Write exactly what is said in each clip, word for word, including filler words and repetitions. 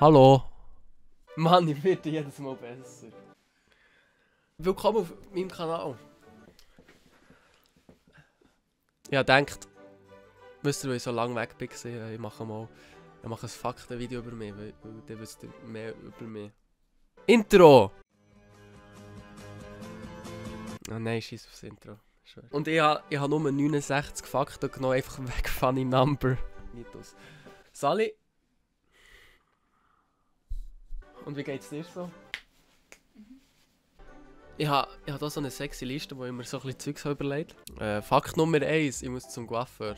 Hallo. Mann, ich werde jedes Mal besser. Willkommen auf meinem Kanal. Ich habe gedacht, wisst ihr, weil ich so lange weg war, ich mache mal ich mache ein Faktenvideo über mich, weil, weil dann wisst ihr mehr über mich. Intro! Oh nein, scheiß aufs Intro. Und ich habe ich ha nur neunundsechzig Fakten genommen, einfach weg funny number. Mythos. Sally. Und wie geht's dir so? Mhm. Ich habe ich ha hier so eine sexy Liste, wo ich mir so ein bisschen Zeugs überlegt habe. Äh, Fakt Nummer eins, ich muss zum Coiffeur.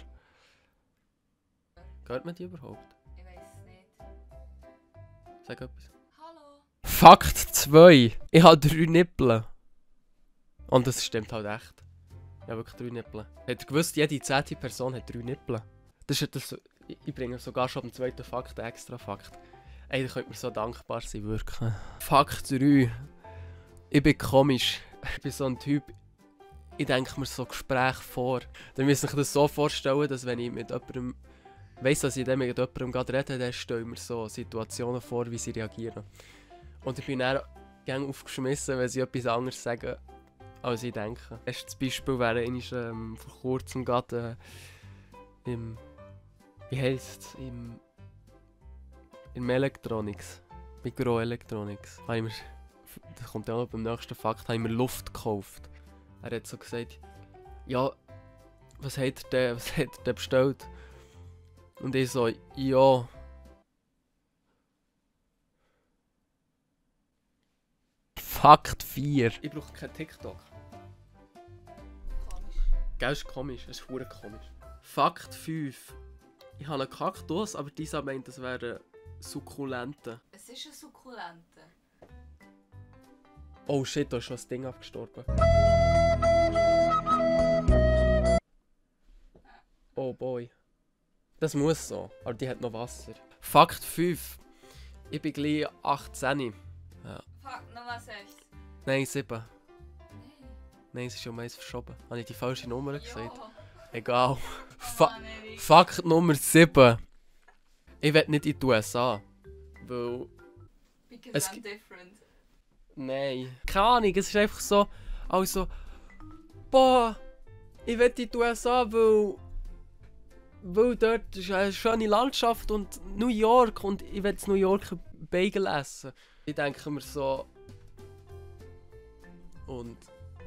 Hört man die überhaupt? Ich weiß es nicht. Sag etwas. Hallo. Fakt zwei, ich habe drei Nippel. Und das stimmt halt echt. Ich habe wirklich drei Nippel. Habt ihr gewusst, jede zehnte Person hat drei Nippel? Das ist das, ich bringe sogar schon am zweiten Fakt einen extra Fakt. Ey, da könnt mir so dankbar sein, wirklich. Fakt drei. Ich bin komisch. Ich bin so ein Typ, ich denke mir so Gespräche vor. Dann müsst ihr euch das so vorstellen, dass wenn ich mit jemandem weiss, dass ich dann mit jemandem gerade rede, dann stelle ich mir so Situationen vor, wie sie reagieren. Und ich bin dann gerne aufgeschmissen, wenn sie etwas anderes sagen, als ich denke. Das Beispiel wäre ich ähm, vor kurzem gerade äh, im... Wie heisst es? Im... Im Electronics. Mikroelectronics. Habe ich mir, das kommt ja auch noch beim nächsten Fakt, habe ich mir Luft gekauft. Er hat so gesagt, ja, was hat er denn, was hat er denn bestellt? Und ich so, ja. Fakt vier. Ich brauche kein TikTok. Komisch. Gell, ist komisch, das ist verdammt komisch. Fakt fünf. Ich habe einen Kaktus, aber dieser meint, das wäre Sukkulente. Es ist eine Sukkulente. Oh shit, da ist schon das Ding abgestorben. Oh boy. Das muss so, aber die hat noch Wasser. Fakt fünf. Ich bin gleich achtzehn. Ja. Fakt Nummer sechs. Nein, sieben. Nein. Nein, es ist um eins verschoben. Habe ich die falsche Nummer gesagt? Jo. Egal. Fa Mann, Erik. Fakt Nummer sieben. Ich will nicht in die U S A. Weil... Because Es I'm gi- different. Nein. Keine Ahnung, es ist einfach so... Also... Boah... Ich will in die U S A, weil... Weil dort ist eine schöne Landschaft und New York und ich will in New York einen Bagel essen. Ich denke mir so... Und...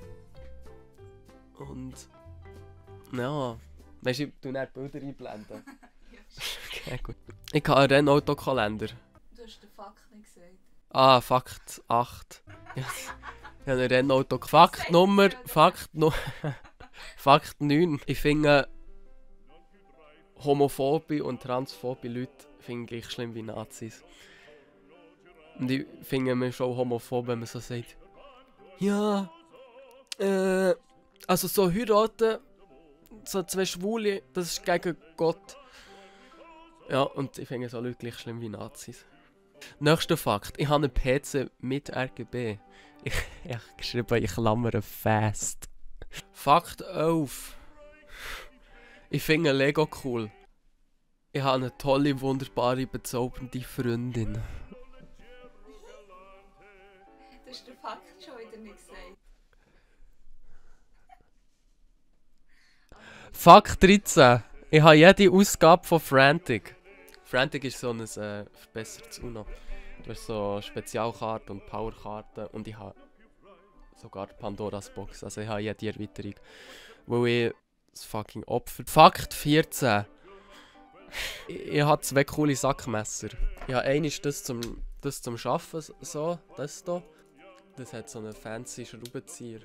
Und... Ja... Weißt du, ich tue nicht Bilder einblenden. Okay, gut. Ich habe einen Rennautokalender. Du hast den Fakt nicht gesagt. Ah, Fakt acht. Yes. Ich habe einen Rennauto. Fakt Nummer... Fakt no Fakt neun. Ich finde... Homophobe und transphobe Leute finde ich gleich schlimm wie Nazis. Und ich finde man schon homophob, wenn man so sagt... Ja... Äh... Also so heiraten... So zwei Schwule, das ist gegen Gott. Ja, und ich finde so Leute gleich schlimm wie Nazis. Nächster Fakt. Ich habe einen P C mit R G B. Ich ich habe geschrieben, ich klammere fast. Fakt elf. Ich finde Lego cool. Ich habe eine tolle, wunderbare, bezaubernde Freundin. Du hast den Fakt schon wieder nicht gesagt. Fakt dreizehn. Ich habe jede Ausgabe von Frantic. Frantic ist so ein äh, verbessertes UNO. Du hast so Spezialkarten und Powerkarten und ich habe sogar Pandoras Box. Also ich habe jede Erweiterung. Weil ich das fucking Opfer... Fakt vierzehn. Ich, ich habe zwei coole Sackmesser. Ich habe eines das zum, das zum Schaffen, so, das hier. Das hat so einen fancy Schraubenzieher.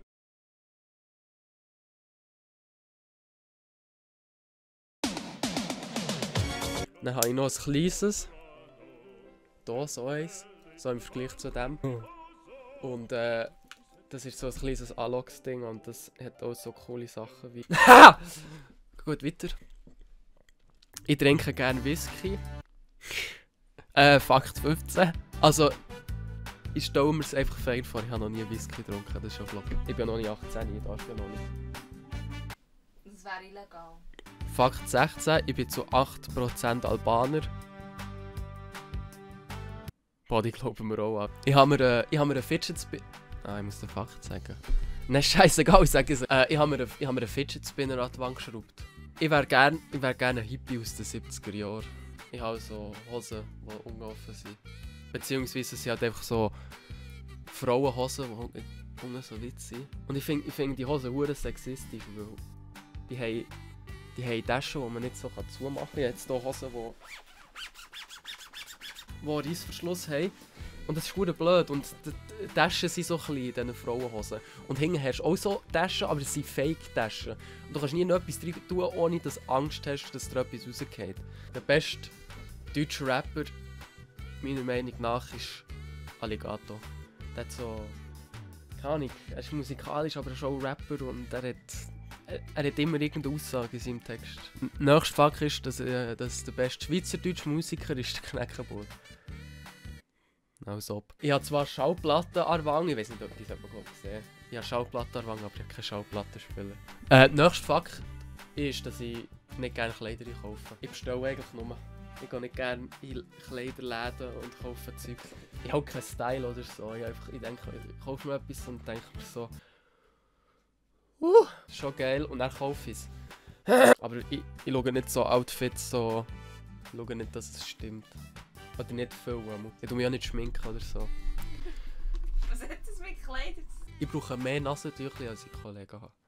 Dann habe ich noch ein kleines. Hier so eins. So im Vergleich zu dem. Und äh, das ist so ein kleines Alox-Ding und das hat auch so coole Sachen wie... Ha! Gut, weiter. Ich trinke gerne Whisky. äh, Fakt fünfzehn. Also, ich stelle mir es einfach fein vor, ich habe noch nie Whisky getrunken, das ist schon flott. Ich bin noch nicht achtzehn, ich darf ja noch nicht. Das wäre illegal. Fakt sechzehn, ich bin zu acht Prozent Albaner. Body glauben wir auch an. Ich habe mir, äh, ich hab mir einen Fidget Spinner... Ah, ich muss den Fakt sagen. Nein, scheißegal, ich sage es. Äh, ich habe mir, einen- ich hab mir einen Fidget Spinner an die Wand geschraubt. Ich wäre gerne wär gern ein Hippie aus den siebziger Jahren. Ich habe so Hosen, die ungeoffen sind. Beziehungsweise es sind halt einfach so Frauenhosen, die unten so weit sind. Und ich finde ich find die Hosen hure sexistisch, weil die haben, die haben Taschen, die man nicht so zumachen kann. Ich habe jetzt hier Hosen, die, die einen Reissverschluss haben. Und das ist hure blöd. Und die die Taschen sind so klein in diesen Frauenhosen. Und hinten hast du auch so Taschen, aber es sind Fake-Taschen. Und du kannst nie noch etwas drin tun, ohne dass du Angst hast, dass dir etwas rausgeht. Der beste deutsche Rapper, meiner Meinung nach, ist Alligator. Der hat so... Keine Ahnung, er ist musikalisch, aber er ist auch Rapper und er hat... Er, er hat immer irgendeine Aussage in seinem Text. Nächster Fakt ist, dass, äh, dass der beste schweizerdeutsche Musiker ist der Kneckenburg. Als ob. Ich habe zwar Schallplatten an der Wange, ich weiß nicht, ob ich das jemand gesehen. Ich habe Schallplatten an der Wange, aber ich habe keine Schallplattenspieler. Äh, der nächste Fakt ist, dass ich nicht gerne Kleider kaufe. Ich bestelle eigentlich nur. Ich gehe nicht gerne in Kleiderläden und kaufe Zeug. Ich habe keinen Style oder so. Ich, einfach, ich denke, ich kaufe mir etwas und denke mir so, uh, schon geil, und dann kaufe ich es. Aber ich, ich schaue nicht so Outfits, so, ich schaue nicht, dass es stimmt. Oder nicht viel. Ich tue mich auch nicht schminken oder so. Was hat das mit Kleidern zu tun? Ich brauche mehr Nasentücher, als ich Kollegen habe.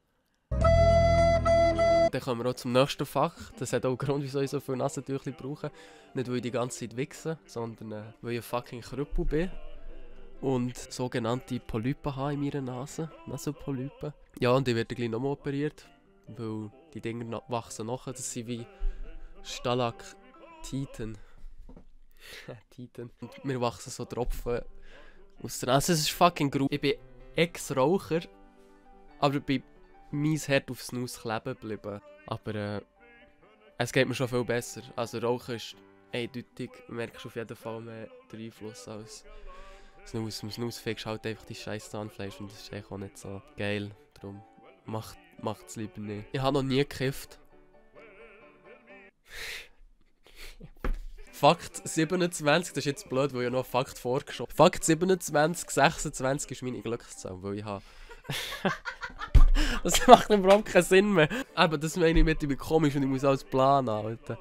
Dann kommen wir auch zum nächsten Fach. Das hat auch einen Grund, wieso ich so viele Nasentücher brauche. Nicht, weil ich die ganze Zeit wichse, sondern äh, weil ich ein fucking Krüppel bin. Und sogenannte Polypen habe in meiner Nase. Nasenpolypen. Ja, und die werden gleich nochmal operiert. Weil die Dinger wachsen nachher. Das sind wie Stalaktiten. Titan. Und mir wachsen so Tropfen aus der Nase. Es ist fucking gruselig. Ich bin Ex-Raucher, aber bei mein Herd aufs Snus kleben geblieben. Aber äh, es geht mir schon viel besser. Also Rauchen ist eindeutig, merkst du auf jeden Fall mehr den Einfluss als Snus. Im Snus fickst du halt einfach die scheiß Zahnfleisch und das ist eigentlich auch nicht so geil. Darum macht es lieber nicht. Ich habe noch nie gekifft. Fakt siebenundzwanzig, das ist jetzt blöd, weil ich noch Fakt vorgeschoben habe. Fakt siebenundzwanzig, sechsundzwanzig ist meine Glückszahl, weil ich habe... Das macht überhaupt keinen Sinn mehr. Aber das meine ich mit, ich bin komisch und ich muss alles planen, Alter.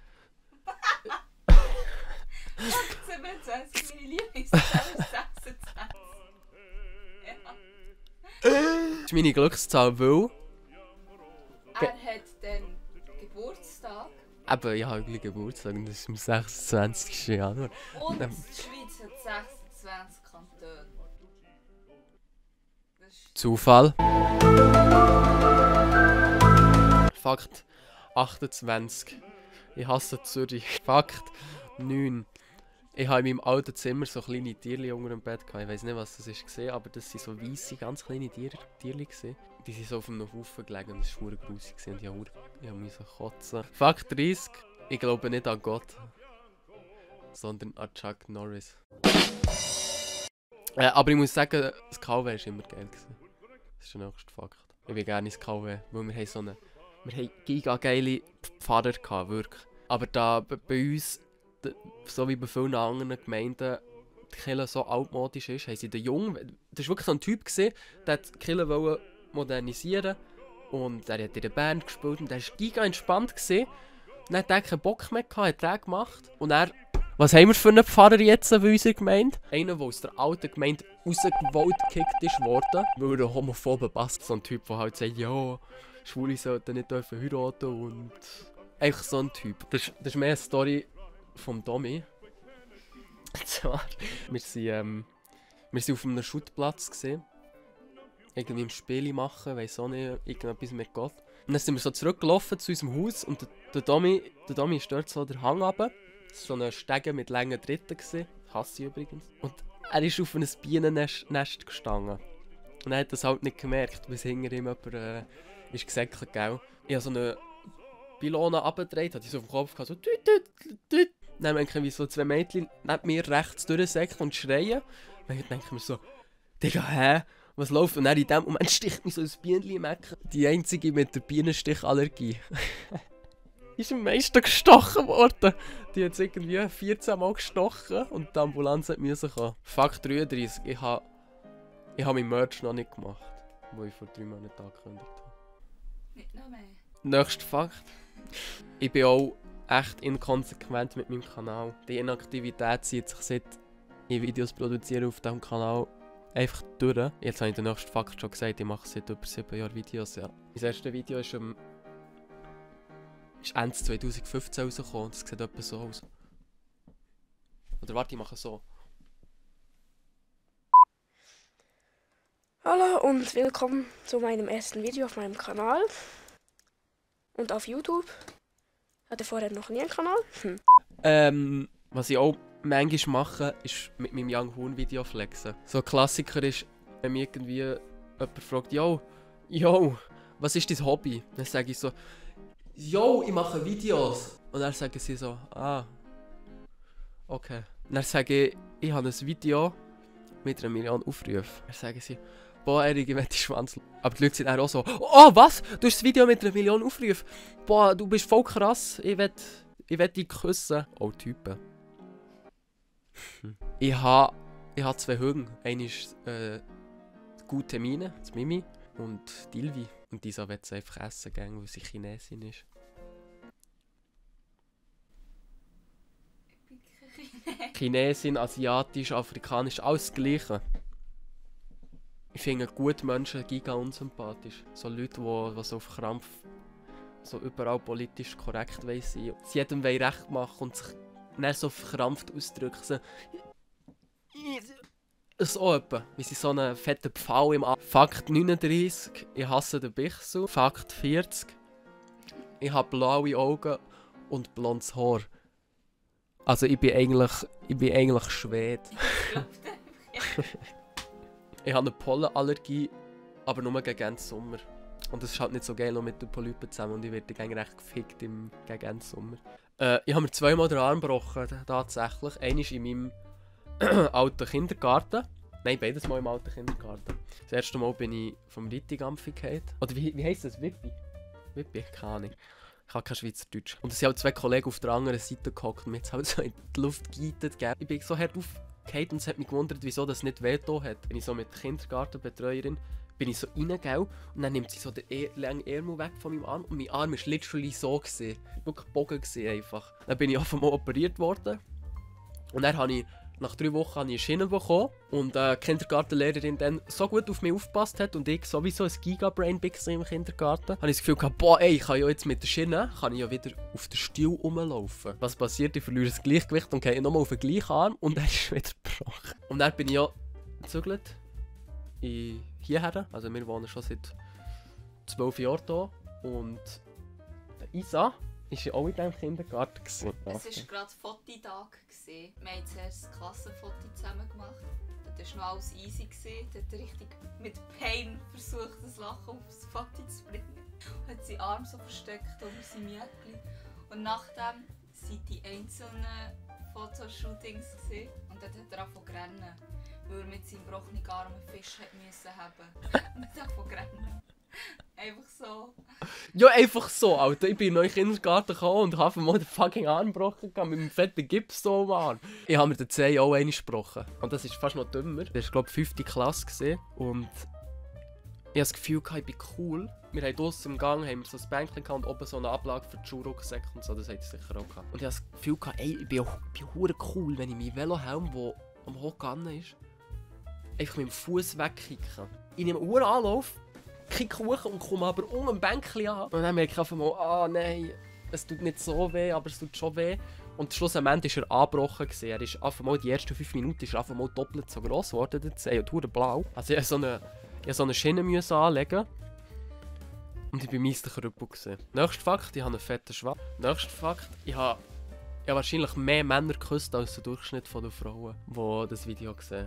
siebenundzwanzig, meine Lieblingszahl ist sechsundzwanzig. Ja. Das ist meine Glückszahl, weil... Er hat den Geburtstag. Eben, ich habe gleich Geburtstag und das ist am sechsundzwanzigsten Januar. Und Ähm. die Schweiz hat sechsundzwanzig Kantone. Das ist Zufall. Fakt achtundzwanzig. Ich hasse Zürich. Fakt neun. Ich habe in meinem alten Zimmer so kleine Tierchen unter dem Bett gehabt. Ich weiß nicht, was das ist, aber das waren so weisse, ganz kleine Tier Tierchen. Die sind so auf einem Haufen gelegen und das war verdammt grusig und ich musste ich musste kotzen. Fakt dreißig. Ich glaube nicht an Gott, sondern an Chuck Norris. Äh, aber ich muss sagen, das K W war immer geil. Gewesen. Das ist der nächste Fakt. Ich bin gerne ins K W, weil wir haben so eine... Wir haben giga geile Pfarrer gehabt, wirklich. Aber da bei uns, so wie bei vielen anderen Gemeinden, die Kirche so altmodisch ist, haben sie den Jungen... Das war wirklich so ein Typ, gewesen, der die Kirche wollte modernisieren und er hat in der Band gespielt und er war giga entspannt gewesen. Und dann hat er keinen Bock mehr gehabt, hat er gemacht. Und er... Was haben wir für einen Pfarrer jetzt bei unserer Gemeinde? Einer, der aus der alten Gemeinde rausgewollt gekickt ist worden, weil er homophobe passt. So ein Typ, der halt sagt, ja, Schwule sollten nicht dürfen heiraten und... Einfach so ein Typ. Das, das ist mehr eine Story vom Tommy. Zwar, wir sind, ähm, wir sind auf einem Schuttplatz gesehen. Irgendwie im Spiel machen, weiss auch nicht, irgendetwas mit Gott. Und dann sind wir so zurückgelaufen zu unserem Haus und der, der Tommy, der Tommy ist dort so der Hang runter. So eine Stege mit langen Tritten gesehen. Hasse ich übrigens. Und er ist auf einem Bienennest Nest gestanden. Und er hat das halt nicht gemerkt, bis hinter ihm jemand äh, ist gesäckelt, gell. Ich habe so eine Pylone runtergedreht, hatte ich so auf dem Kopf gehabt, so tüt, tüt, tüt. Dann denke ich, wie so zwei Mädchen neben mir rechts durchsäckeln und schreien. Dann denke ich mir so, Digga, hä? Was läuft? Und dann in dem Moment sticht mich so ein Bienenchen im Ecken. Die einzige mit der Bienenstichallergie. ist am meisten gestochen worden. Die hat es irgendwie vierzehn Mal gestochen und die Ambulanz musste kommen. Fakt dreiunddreißig. Ich habe ich hab mein Merch noch nicht gemacht, den ich vor drei Monaten angekündigt habe. Nicht noch mehr. Nächster Fakt. Ich bin auch echt inkonsequent mit meinem Kanal. Die Inaktivität zieht sich seit ich Videos produziere auf diesem Kanal einfach durch. Jetzt habe ich den nächsten Fakt schon gesagt, ich mache seit über sieben Jahren Videos. Ja. Mein erstes Video ist, um, ist Ende zwanzig fünfzehn rausgekommen und es sieht etwa so aus. Oder warte, ich mache so. Hallo und willkommen zu meinem ersten Video auf meinem Kanal. Und auf YouTube. Hatte vorher noch nie einen Kanal. Hm. Ähm, was ich auch manchmal mache, ist mit meinem Young Horn Video flexen. So ein Klassiker ist, wenn mich irgendwie jemand fragt, yo, yo, was ist dein Hobby? Dann sage ich so, yo, ich mache Videos. Und dann sagen sie so, ah, okay. Und dann sage ich, ich habe ein Video mit einer Million Aufrufen. Dann sagen sie, boah, Erik, ich will die Schwanz. Aber die Leute sind dann auch so, oh, was? Du hast das Video mit einer Million Aufrufen? Boah, du bist voll krass, ich will, ich will dich küssen. Oh, Typen. Ich habe ich ha zwei Hünger. Eine ist äh, gute Mine, das Mimi, und Dilvi. Und dieser will sie einfach essen gehen, weil sie Chinesin ist. Ich bin keine Chinesin. Chinesin, asiatisch, afrikanisch, alles das Gleiche. Ich finde gute Menschen giga unsympathisch. So Leute, die, die so auf Krampf so überall politisch korrekt wollen sein. Sie jedem wollen recht machen und sich nicht so verkrampft ausdrücken. So, so etwa, wie sie so einen fetten Pfau im A. Fakt neununddreißig, ich hasse den Bichsel. Fakt vierzig, ich habe blaue Augen und blondes Haar. Also ich bin eigentlich, ich bin eigentlich Schwede. Ich glaube einfach. Ich habe eine Pollenallergie, aber nur gegen den Sommer. Und das ist halt nicht so geil noch mit den Polypen zusammen und ich werde eigentlich recht gefickt im gegen den Sommer. Äh, ich habe mir zweimal den Arm gebrochen, tatsächlich. Einmal in meinem alten Kindergarten. Nein, beides mal im alten Kindergarten. Das erste Mal bin ich vom Rittigampf gefallen. Oder wie, wie heisst das? Wippi? Wippi? Keine Ahnung. Ich habe kein Schweizerdeutsch. Und es sind halt zwei Kollegen auf der anderen Seite gehockt und mir hat halt so in die Luft geleitet. Ich bin so hart aufgefallen und es hat mich gewundert, wieso das nicht wehgetan hat. Bin ich so mit der Kindergartenbetreuerin, bin ich so reingegangen und dann nimmt sie so den e langen Ärmel weg von meinem Arm und mein Arm war literally so gewesen. Wirklich Bogen gewesen einfach. Dann bin ich auf einmal operiert worden und dann habe ich nach drei Wochen habe ich eine Schiene bekommen und äh, die Kindergartenlehrerin dann so gut auf mich aufgepasst hat und ich sowieso ein Giga-Brain bin im Kindergarten, habe ich das Gefühl gehabt, boah ey, ich kann ja jetzt mit der Schiene kann ich ja wieder auf den Stuhl rumlaufen. Was passiert? Ich verliere das Gleichgewicht und gehe nochmal auf den gleichen Arm und dann ist es wieder gebrochen. Und dann bin ich ja gezügelt hierher, also wir wohnen schon seit zwölf Jahren hier und der Isa war ja auch in diesem Kindergarten. Gewesen. Es war gerade Fototag. Wir haben zuerst das Klassenfoto zusammen gemacht. Dort war noch alles easy. Dort hat er richtig mit Pain versucht, das Lachen aufs Foto zu bringen. Er hat seinen Arm so versteckt unter seinem Jäckchen. Und nachdem waren die einzelnen Fotoshootings. Gewesen. Und dann hat er angefangen zu rennen, weil er mit seinem gebrochenen Arm einen Fisch hat müssen haben. Und er hat angefangen zu rennen. Einfach so. Ja, einfach so, Alter. Ich bin in den Kindergarten gekommen und habe mal den fucking Arm gebrochen mit einem fetten Gips so am Arm. Ich habe mir den Zeh auch einmal gebrochen. Und das ist fast noch dümmer. Das war, glaube ich, fünfte Klasse. Gewesen. Und ich habe das Gefühl, ich bin cool. Wir haben draussen im Gang haben wir so ein Bänkchen und oben so eine Ablage für die Schuhrucksäcke und so. Das habt ihr sicher auch gehabt. Und ich habe das Gefühl, ey, ich bin auch bin cool, wenn ich meinen Velohelm, der am Hochgang ist, einfach mit dem Fuß wegkicken. Ich nehme einen Anlauf, kick hoch und komme aber um ein Bänkchen an. Und dann merke ich einfach mal, ah nein, es tut nicht so weh, aber es tut schon weh. Und schlussendlich war er angebrochen. Er ist einfach mal, die ersten fünf Minuten ist einfach mal doppelt so gross geworden, der Zeh, und verdammt blau. Also ich musste so eine, ich so eine Schiene müssen anlegen. Und ich war meistens Krüppel. Nächster Fakt, ich habe einen fetten Schwanz. Nächster Fakt, ich habe, ich habe wahrscheinlich mehr Männer geküsst als der Durchschnitt der Frauen, die das Video sehen.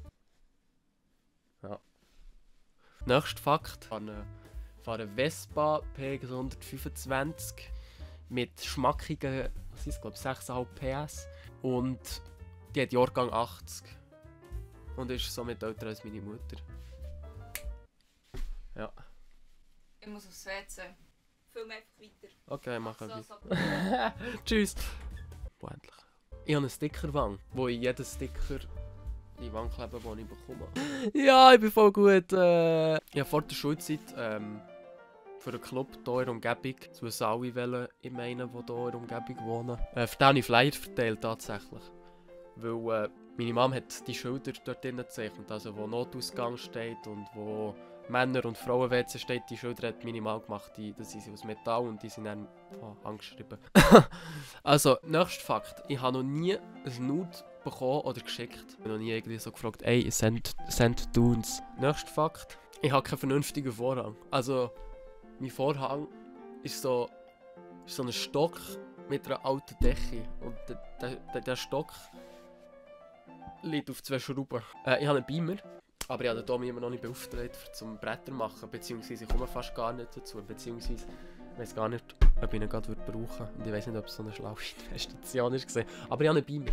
Ja. Nächster Fakt, ich fahre eine Vespa P X hundertfünfundzwanzig mit schmackigen, was ist, glaube ich, sechs Komma fünf P S und die hat Jahrgang achtzig und ist somit älter als meine Mutter. Ja. Ich muss aufs W C. film einfach weiter. Okay, mach So, ich. so. Tschüss. Wo endlich? Ich habe eine Stickerwand, wo ich jeden Sticker in die Wand klebe, den ich bekomme. Ja, ich bin voll gut. Äh, ich habe vor der Schulzeit ähm, für einen Club hier in der Umgebung, so es alle wollen, ich meine, die hier in der Umgebung wohnen, äh, für den habe ich Flyer verteilt tatsächlich. Weil äh, meine Mom hat die Schilder dort drinnen gezeichnet, also wo Notausgang steht und wo Männer- und Frauen-W C steht, die Schilder hat meine Mom gemacht, die, das sind aus Metall und die sind dann oh, angeschrieben. Also, nächster Fakt, ich habe noch nie ein Nude bekommen oder geschickt. Ich habe noch nie irgendwie so gefragt, ey, send, send Dunes. Nächster Fakt, ich habe keinen vernünftigen Vorhang. Also, mein Vorhang ist so, ist so ein Stock mit einer alten Decke und der, der, der Stock liegt auf zwei Schrauben. Äh, ich habe einen Beamer, aber ich habe den Tommy immer noch nicht beauftragt, um zum Bretter machen, beziehungsweise ich komme fast gar nicht dazu, beziehungsweise ich weiß gar nicht, ob ich ihn gerade brauchen würde und ich weiß nicht, ob es so eine schlaue Investition ist gewesen. Aber ich habe einen Beamer.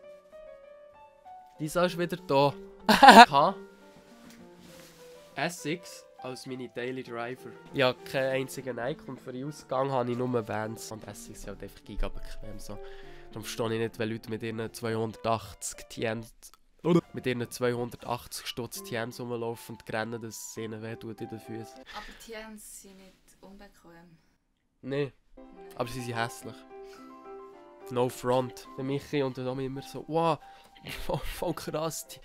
Dieser ist wieder da. Ich habe S sechs als meine Daily Driver. Ich habe keinen einzigen Nike und für den Ausgang habe ich nur Vans. Und S sechs ist halt einfach gigabequem so. Darum verstehe ich nicht, wenn Leute mit ihren zweihundertachtzig Tiens mit ihren zweihundertachtzig Stutz Tiens rumlaufen und rennen, dass es ihnen weh tut in den Füßen. Aber Tiens sind nicht unbequem. Nein, aber sie sind hässlich. No front. Der Michi und der Tommy immer so, wow, voll, voll krass. Die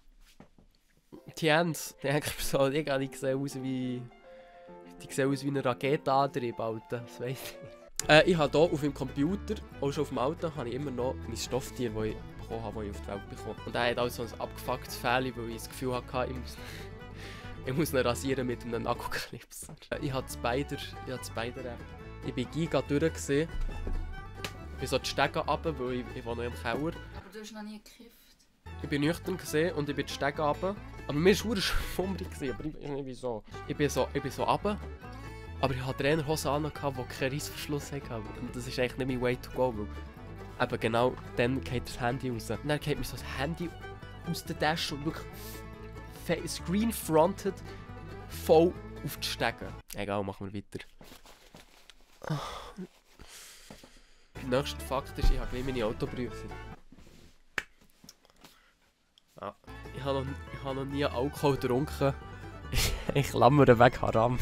Tiens, die denke ich so, die, die sehen aus wie. Die sehen aus wie ein Raketenantrieb, Alter. Das weiss ich. Äh, ich habe hier auf dem Computer, auch schon auf dem Auto, habe ich immer noch mein Stofftier, das ich bekommen habe, das ich auf die Welt bekomme. Und er hat auch so ein abgefucktes Fähli, weil ich das Gefühl hatte, ich muss, ich muss ihn rasieren mit einem Akkuklipser. Ich habe Spider, ich habe Spider recht. Ich bin giga durchgesehen. Ich bin so die Stege runter, weil ich, ich wohne noch im Keller. Aber du hast noch nie gekifft. Ich bin nüchtern gesehen und ich bin die Stege runter. Aber mir war es schwummrig, aber ich weiß nicht wieso. Ich bin so, ich bin so runter, aber ich hatte Trainerhosen an, die keinen Reissverschluss hatten. Und das ist eigentlich nicht mein Way to go, weil eben genau dann geht das Handy raus. Und dann geht mir so das Handy aus der Tasche und wirklich screen-fronted voll auf die Stege. Egal, machen wir weiter. Der nächste Fakt ist, ich habe gleich meine Autoprüfung. Ja. Ich habe noch, ich habe noch nie Alkohol getrunken. Ich klammere weg Haram.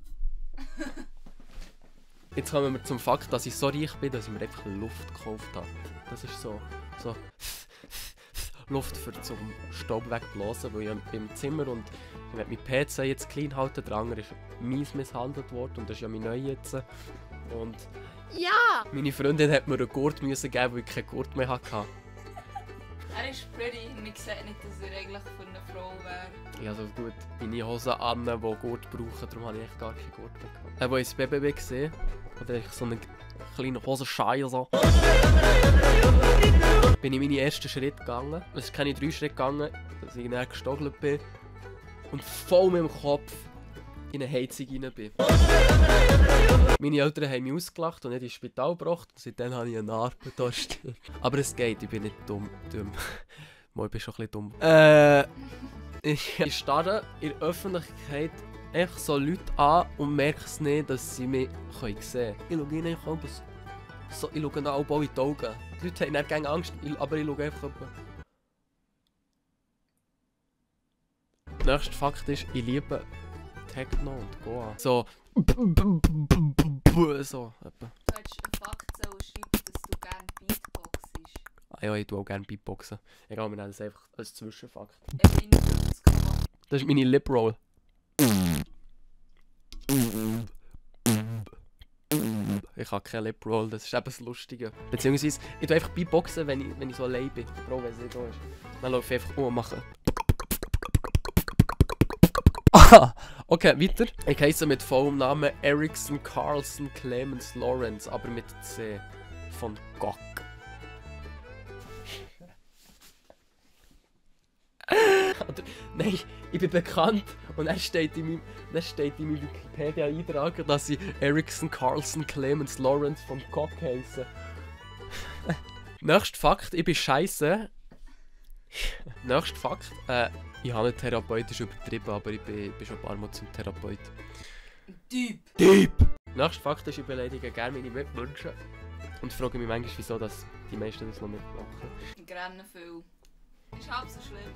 Jetzt kommen wir zum Fakt, dass ich so reich bin, dass ich mir einfach Luft gekauft habe. Das ist so, so Luft für zum Staub wegblasen, weil ich bin im Zimmer und ich will meinen P C jetzt clean halten. Der andere ist mies misshandelt worden und das ist ja mein neuer jetzt. Und Ja! meine Freundin hat mir einen Gurt müssen geben, weil ich keinen Gurt mehr hatte. Er ist pretty, man sieht nicht, dass er eigentlich für eine Frau wäre. Ich habe so gut meine Hosen an, die Gurt brauchen, darum habe ich echt gar keinen Gurt mehr gehabt. Äh, als ich das B B B gesehen oder ich so einen kleinen Hosenscheier so, bin ich meine ersten Schritte gegangen. Es sind keine drei Schritte gegangen, dass ich dann gestogelt bin und voll mit dem Kopf in eine Heizung rein bin. Meine Eltern haben mich ausgelacht und nicht ins Spital gebracht. Und seitdem habe ich eine Narbe da stehen. Aber es geht, ich bin nicht dumm. dumm. Mal, ich bin schon ein bisschen dumm. Äh, ich, ich starre in der Öffentlichkeit echt so Leute an und merke es nicht, dass sie mich sehen können. Ich schaue ihnen einfach an, so, ich schaue ihnen auch in die Augen. Die Leute haben nicht gerne Angst, aber ich schaue einfach rüber. Der nächste Fakt ist, ich liebe Techno und Goa. So. So. Etwa. Du hättest einen Fakt sollen schreiben, dass du gerne Beatboxst. Ah ja, ich tue auch gerne Beatboxen. Egal, wir nennen das einfach als Zwischenfakt. fünfundfünfzig Komma fünf. Das ist meine Lip Roll. Ich habe keine Lip Roll, das ist eben das Lustige. Beziehungsweise, ich tue einfach Beatboxen, wenn ich, wenn ich so allein bin. Bro, wenn es nicht da ist. Dann laufe ich einfach um und mache. Okay, weiter. Ich heisse mit vollem Namen Erickson Carlson Clemens Lawrence, aber mit C. Von Gogh. Nein, ich bin bekannt und er steht in meinem, er steht in meinem Wikipedia-Eintrag, dass ich Erickson Carlson Clemens Lawrence von Gogh heisse. Nächster Fakt, ich bin scheisse. Nächster Fakt, äh, ich habe nicht therapeutisch übertrieben, aber ich bin, bin schon ein paar Mal zum Therapeut. Typ! Typ! Nächster Fakt ist, ich beleidige gerne meine Mitmenschen. Und frage mich manchmal, wieso dass die meisten das noch mitmachen. Ich renne viel. Ist halb so schlimm.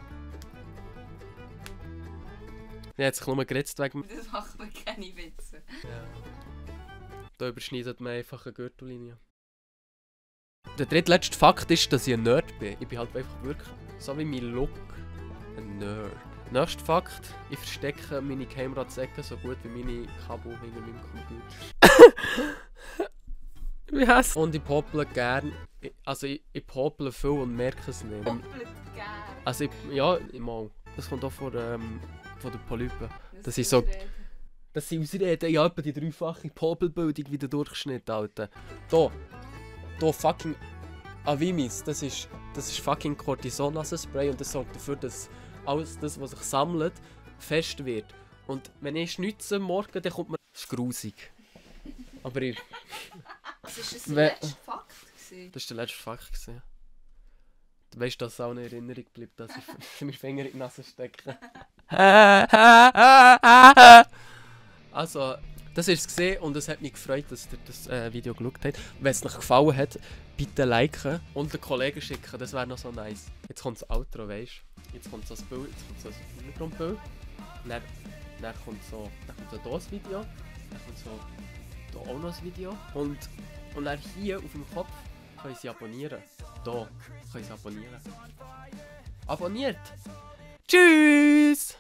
Ich habe jetzt nur geritzt wegen... Das macht mir keine Witze. Ja. Da überschneidet man einfach eine Gürtellinie. Der drittletzte Fakt ist, dass ich ein Nerd bin. Ich bin halt einfach wirklich, so wie mein Look, ein Nerd. Nächster Fakt, ich verstecke meine Geheimratsecken so gut wie meine Kabel hinter meinem Computer. Wie heißt? Und ich popple gern, also ich, ich popple viel und merke es nicht. Doppelt gern. Also ich, ja, mal. Das kommt auch von, ähm, von den Polypen. Das Das ist so... Ausreden. Das sind Ausreden, ja, etwa die dreifache Popelbildung wie der Durchschnitt, Alter. Da, da fucking Avimis, das ist, das ist fucking Cortison-Nasenspray und das sorgt dafür, dass alles das, was sich sammelt, fest wird. Und wenn ich schnitze morgen, dann kommt man... Das ist grusig. Aber ich... Das war das We- letzte Fakt. gewesen. Das war der letzte Fakt. gewesen. Du weißt, dass es auch eine Erinnerung bleibt, dass ich meine Finger in die Nase stecke. Also, das war es gesehen und es hat mich gefreut, dass ihr das äh, Video geschaut habt. Wenn es euch gefallen hat, bitte liken und den Kollegen schicken, das wäre noch so nice. Jetzt kommt das Outro, weißt du? Jetzt kommt so das Bild, jetzt kommt so das Hintergrundbild. Dann, dann kommt so, dann kommt so hier das Video, dann kommt so hier auch noch das Video. Und, und dann hier auf dem Kopf können sie abonnieren. Hier können sie abonnieren. Abonniert! Tschüss!